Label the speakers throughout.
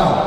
Speaker 1: Ciao.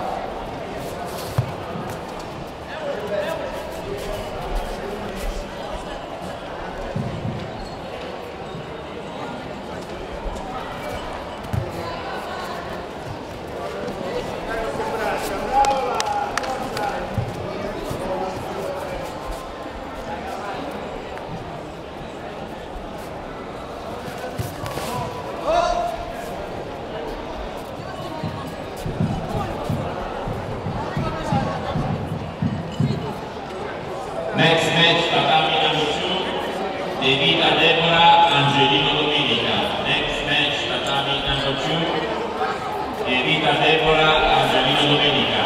Speaker 2: Next match, tatami number 2, De Vita Deborah, Angelino Domenica. Next match, tatami number 2, De Vita Deborah, Angelino Domenica.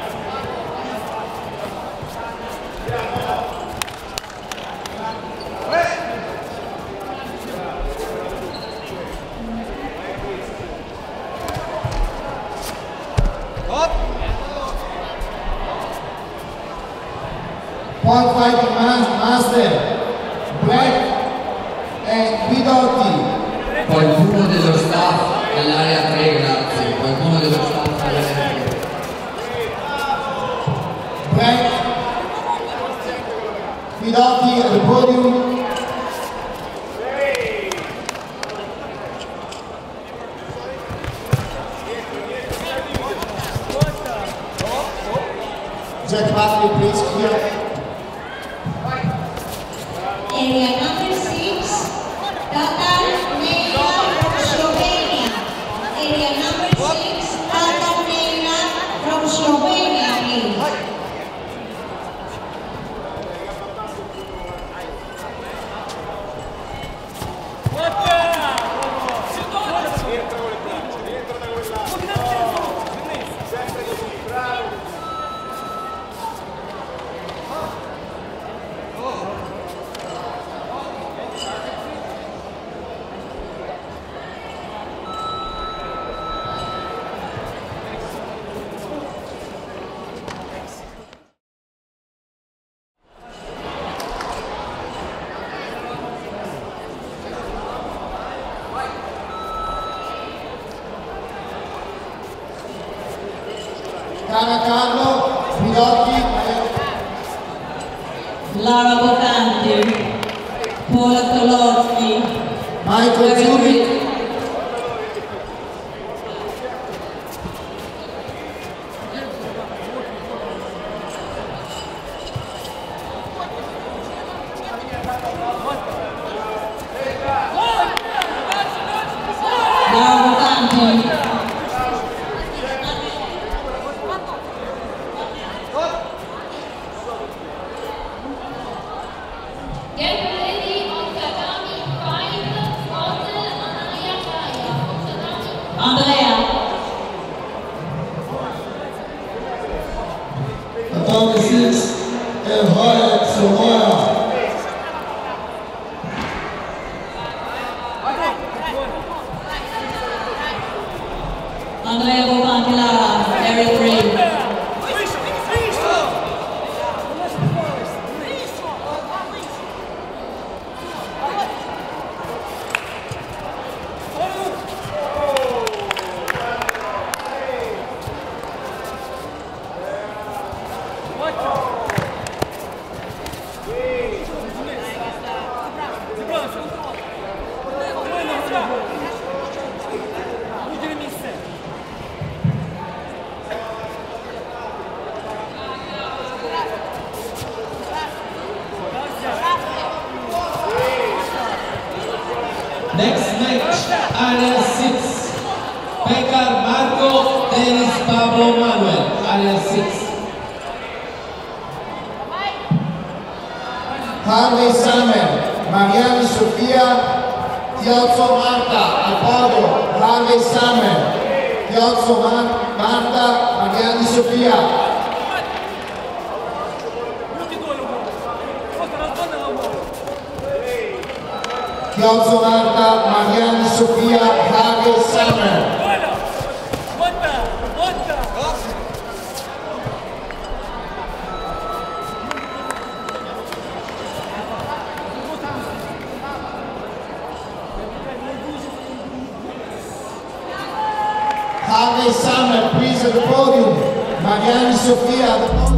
Speaker 1: Point fighting master, Black e Bidotti.
Speaker 3: Qualcuno dello staff all'area 3, grazie. Qualcuno dello staff all'area 3.
Speaker 1: Black, Bidotti al podium. Jack Buckley, please clear.
Speaker 4: Area number 6, Tata Neira from Slovenia. Area number 6, Tata Neira from Slovenia, please.
Speaker 1: Carlo, Bidotti,
Speaker 5: Lara Botanti, Paula Tolowski,
Speaker 1: Michael Zubik,
Speaker 5: Lara Botanti,
Speaker 4: Get ready on tatami 5, Hotel Andrea Kaya.
Speaker 5: Andrea,
Speaker 1: Tatami 6, Elhoya Somoya.
Speaker 5: Andrea Botanti Lara, area 3.
Speaker 3: Next match, area 6. Pekar Marco, Dennis Pablo Manuel, area 6.
Speaker 1: Harvey Summer, Mariani Sofia, Piozzo Marta al podio. Harvey Summer, Piozzo Marta, Mariani Sofia. Piozzo Marta, Mariani Sofia, Harvey Summer. Hage Summer, please at the podium. Marianne Sofia at the podium.